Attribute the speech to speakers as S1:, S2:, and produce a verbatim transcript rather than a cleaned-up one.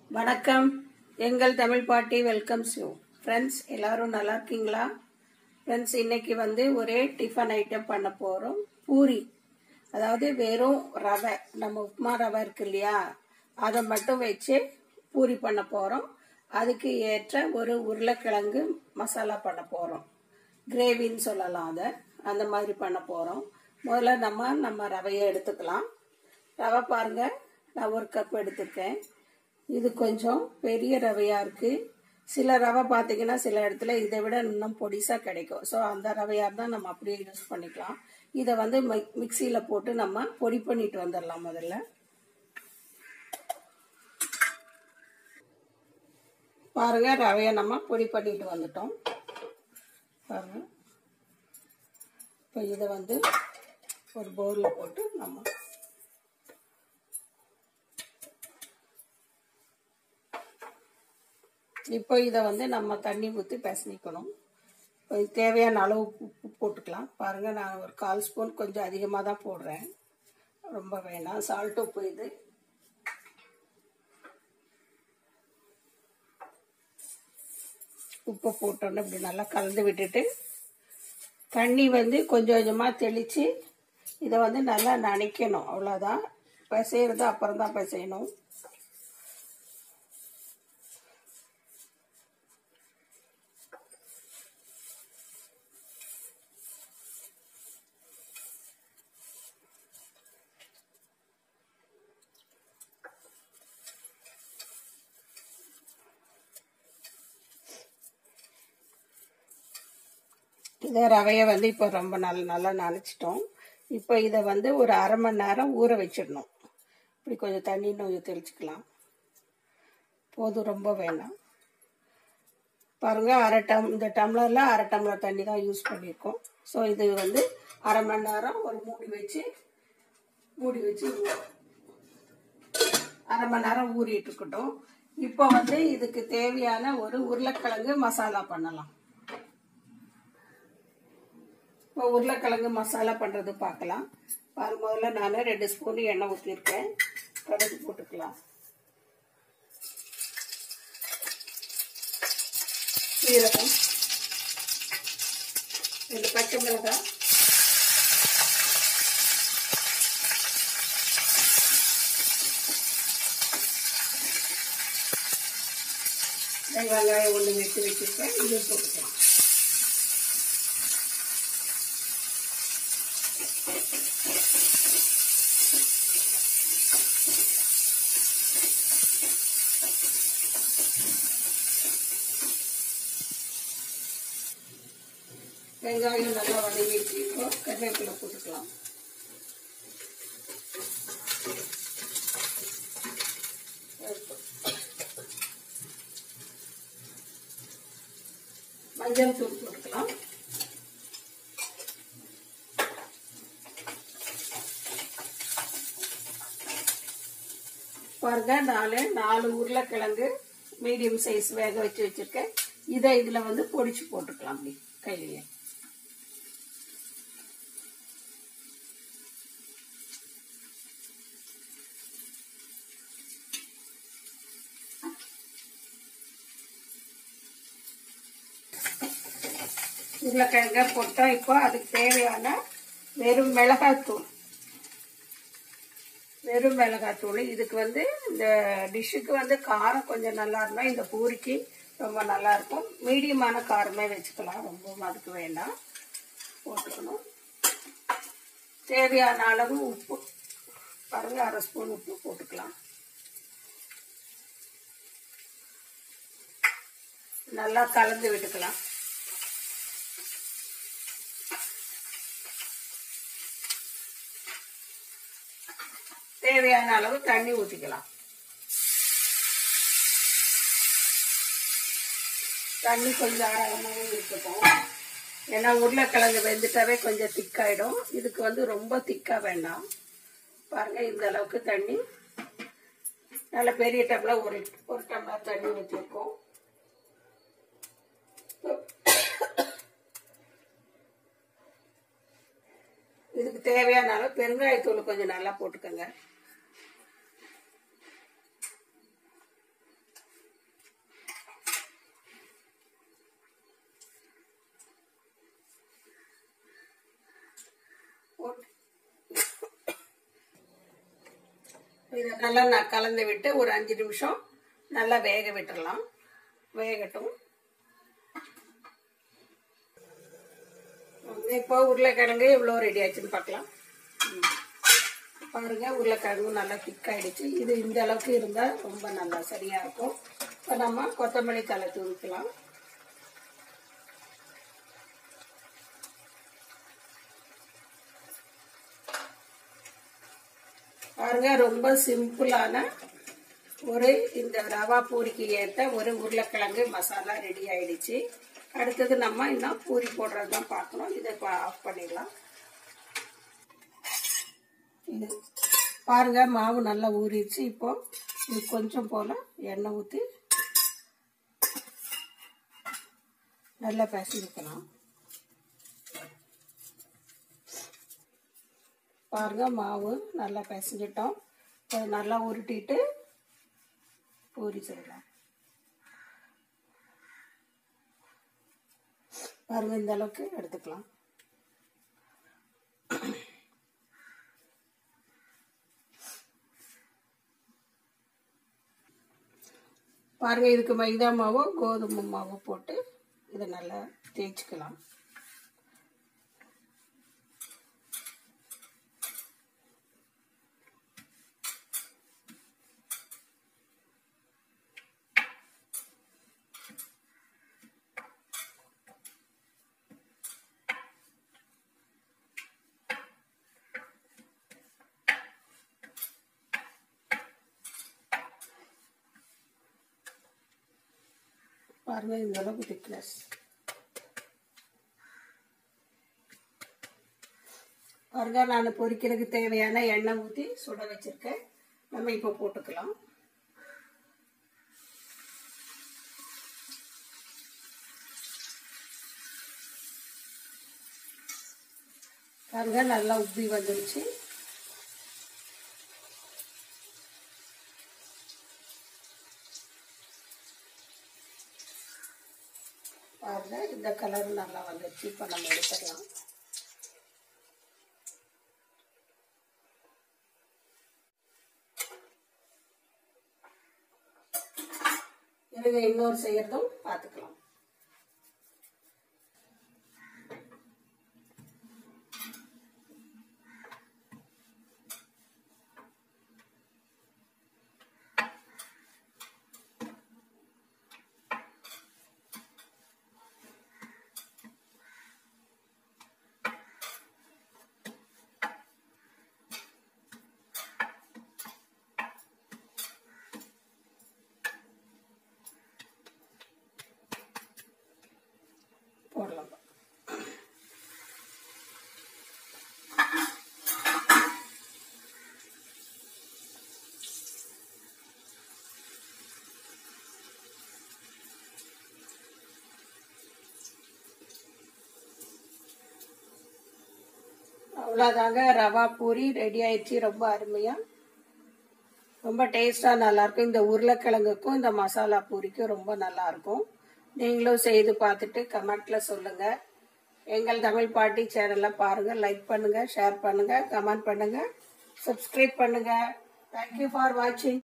S1: வணக்கம். எங்கள் தமிழ் பாட்டி வெல்கம்ஸ் யூ. ஃப்ரெண்ட்ஸ், எல்லாரும் நல்லா இருக்கீங்களா? ஃப்ரெண்ட்ஸ், இன்னைக்கு வந்து ஒரே டிஃபன் ஐட்டம் பண்ண போகிறோம். பூரி, அதாவது வெறும் ரவை, நம்ம உப்புமா ரவை இருக்கு இல்லையா, அதை மட்டும் வச்சு பூரி பண்ண போகிறோம். அதுக்கு ஏற்ற ஒரு உருளைக்கிழங்கு மசாலா பண்ண போகிறோம். கிரேவின்னு சொல்லலாம், அதை அந்த மாதிரி பண்ண போகிறோம். முதல்ல நம்ம நம்ம ரவையை எடுத்துக்கலாம். ரவை பாருங்க, நான் ஒரு கப் எடுத்துருக்கேன். இது கொஞ்சம் பெரிய ரவையாக இருக்குது. சில ரவை பார்த்தீங்கன்னா சில இடத்துல இதை விட இன்னும் பொடிசாக கிடைக்கும். ஸோ அந்த ரவையாக இருந்தால் நம்ம அப்படியே யூஸ் பண்ணிக்கலாம். இதை வந்து மிக்சியில் போட்டு நம்ம பொடி பண்ணிட்டு வந்துடலாம். முதல்ல பாருங்க, ரவையை நம்ம பொடி பண்ணிட்டு வந்துட்டோம். பாருங்க, இப்போ இதை வந்து ஒரு பவுலில் போட்டு நம்ம இப்போ இதை வந்து நம்ம தண்ணி ஊற்றி பிசைக்கணும். இப்போ தேவையான அளவு உப்பு போட்டுக்கலாம். பாருங்கள், நான் ஒரு கால் ஸ்பூன் கொஞ்சம் அதிகமாக தான் போடுறேன், ரொம்ப வேணாம். சால்ட் உப்பு இது. உப்பு போட்டோன்னு இப்படி நல்லா கலந்து விட்டுட்டு தண்ணி வந்து கொஞ்சம் கொஞ்சமாக தெளித்து இதை வந்து நல்லா நனைக்கணும். அவ்வளோதான். பிசைறது அப்புறம் தான் பிசையணும். இதை ரவையை வந்து இப்போ ரொம்ப நல்ல நல்லா நனைச்சிட்டோம். இப்போ இதை வந்து ஒரு அரை மணி நேரம் ஊற வச்சிடணும். இப்படி கொஞ்சம் தண்ணி கொஞ்சம் தெளிச்சுக்கலாம். போதும், ரொம்ப வேணாம். பாருங்கள், அரை டம் இந்த டம்ளரில் அரை டம்ளர் தண்ணி தான் யூஸ் பண்ணியிருக்கோம். ஸோ இது வந்து அரை மணி நேரம் ஒரு மூடி வச்சு மூடி வச்சு அரை மணி நேரம் ஊறிட்டு இருக்கட்டும். இப்போ வந்து இதுக்கு தேவையான ஒரு உருளைக்கிழங்கு மசாலா பண்ணலாம். இப்போ உருளைக்கிழங்கு மசாலா பண்ணுறது பார்க்கலாம். பாரு, முதல்ல நான் ரெண்டு ஸ்பூன் எண்ணெய் ஊற்றிருக்கேன். கடுகு போட்டுக்கலாம். சீரகம், ரெண்டு பச்சை மிளகாய், வெங்காயம் ஒன்று வெட்டி வச்சிருக்கேன். இது போட்டுக்கலாம். வெங்காயம் நல்லா வதங்கிட்டு இப்போ கருவேப்பிலை போட்டுக்கலாம். மஞ்சள் தூள் போட்டுக்கலாம். பாருங்க, நாலு நாலு உருளைக்கிழங்கு மீடியம் சைஸ் வேக வச்சு வச்சிருக்கேன். இதை இதுல வந்து பொடிச்சு போட்டுக்கலாம். அப்படி கையிலேயே உருளைக்கிழங்க போட்டோம். இப்போ அதுக்கு தேவையான வெறும் மிளகாத்தூள் வெறும் மிளகாத்தூள் இதுக்கு வந்து இந்த டிஷ்ஷுக்கு வந்து காரம் கொஞ்சம் நல்லா இருந்தால் இந்த பூரிக்கு ரொம்ப நல்லா இருக்கும். மீடியமான காரமே வச்சுக்கலாம், ரொம்ப அதுக்கு வேண்டாம். போட்டுக்கணும். தேவையான அளவு உப்பு பாருங்க, அரை ஸ்பூன் உப்பு போட்டுக்கலாம். நல்லா கலந்து விட்டுக்கலாம். தேவையான அளவு தண்ணி ஊற்றிக்கலாம். தண்ணி கொஞ்சம் ஆழமாகவே இருக்கட்டும். ஏன்னா உருளைக்கிழங்கு வெந்துட்டாவே கொஞ்சம் திக்காயிடும். இதுக்கு வந்து ரொம்ப திக்கா வேண்டாம். பாருங்க, இந்த அளவுக்கு தண்ணி, நல்ல பெரிய டம்ளர் ஒரு ஒரு டம்ளர் தண்ணி ஊற்றிருக்கோம். இதுக்கு தேவையான அளவு பெருங்காயத்தூள் கொஞ்சம் நல்லா போட்டுக்கோங்க. இதை நல்லா நான் கலந்து விட்டு ஒரு அஞ்சு நிமிஷம் நல்லா வேக விட்டுடலாம். வேகட்டும். இப்போ உருளைக்கிழங்கு எவ்வளோ ரெடி ஆச்சுன்னு பார்க்கலாம். பாருங்க, உருளைக்கிழங்கு நல்லா திக் ஆயிடுச்சு. இது இந்த அளவுக்கு இருந்தால் ரொம்ப நல்லா சரியா இருக்கும். இப்போ நம்ம கொத்தமல்லி தழை தூவிக்கலாம். பாருங்க, ரொம்ப சிம்பிளான ஒரு இந்த ரவா பூரிக்கு ஏற்ற ஒரு உருளைக்கிழங்கு மசாலா ரெடி ஆயிடுச்சு. அடுத்தது நம்ம இன்னும் பூரி போடுறது தான் பார்க்கணும். இதை ஆஃப் பண்ணிடலாம். இது பாருங்க, மாவு நல்லா ஊறிடுச்சு. இப்போ இது கொஞ்சம் போல எண்ணெய் ஊற்றி நல்லா பிசைஞ்சுக்கலாம். பாருங்க, மாவு நல்லா பிசைஞ்சிட்டோம். நல்லா உருட்டிட்டு பூரி செய்யலாம். பாருங்க, இந்த அளவுக்கு எடுத்துக்கலாம். பாருங்க, இதுக்கு மைதா மாவோ கோதுமை மாவோ போட்டு இதை நல்லா தேய்ச்சிக்கலாம். பாருங்க, இந்த அளவுக்கு திக்னஸ். பாருங்க, நான் பொரிக்கிறதுக்கு தேவையான எண்ணெய் ஊற்றி சுட வச்சிருக்கேன். நம்ம இப்போ போட்டுக்கலாம். பாருங்க, நல்லா உப்பி வந்துருச்சு. பாருங்க, இந்த கலர் நல்லா வந்துருச்சு. இப்போ நம்ம எடுத்துக்கலாம். இதை இன்னொரு செய்யறதும் பார்த்துக்கலாம். போடலாம். அவ்வளோதாங்க, ரவா பூரி ரெடி ஆயிடுச்சு. ரொம்ப அருமையா, ரொம்ப டேஸ்டா நல்லா இருக்கும். இந்த உருளைக்கிழங்குக்கும் இந்த மசாலா பூரிக்கும் ரொம்ப நல்லா இருக்கும். நீங்களும் செய்து பார்த்துட்டு கமெண்ட்ல சொல்லுங்க. எங்கள் தமிழ் பாட்டி சேனலை பாருங்க, லைக் பண்ணுங்க, ஷேர் பண்ணுங்க, கமெண்ட் பண்ணுங்க, சப்ஸ்கிரைப் பண்ணுங்க. தேங்க்யூ ஃபார் வாட்சிங்.